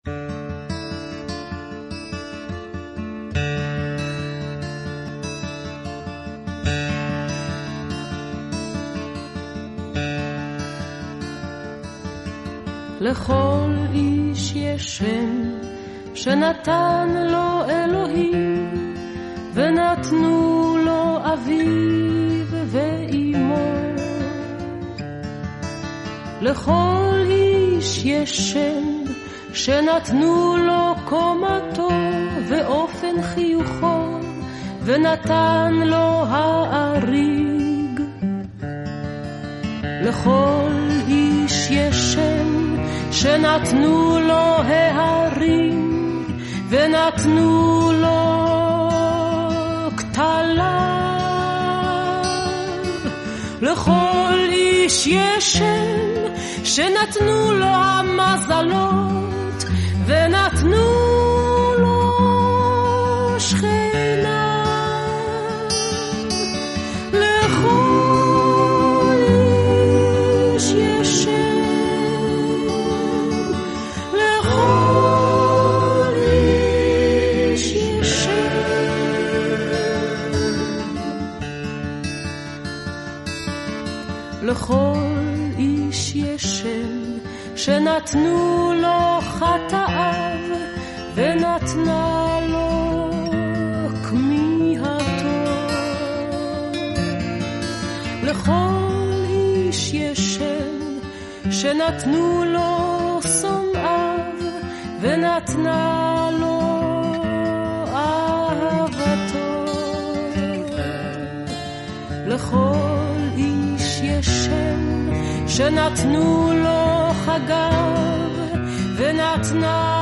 לכל איש יש שם שנתן לו אלוהים, ונתנו לו אביו ואימו. לכל איש יש שם שנתנו לו קומתו ואופן חיוכו, ונתן לו האריג. לכל איש יש שם שנתנו לו ההרים, ונתנו לו כתליו. לכל איש יש שם שנתנו לו המזלות, ונתנו לו שכינה. לכל איש יש שם, לכל איש יש שם. לכל איש יש שם שנתנו לו חטאיו, ונתנה לו כמיהתו. לכל איש יש שם שנתנו לו שונאיו, ונתנה לו אהבתו. לכל איש יש שם שנתנו לו חגיו, ונתנה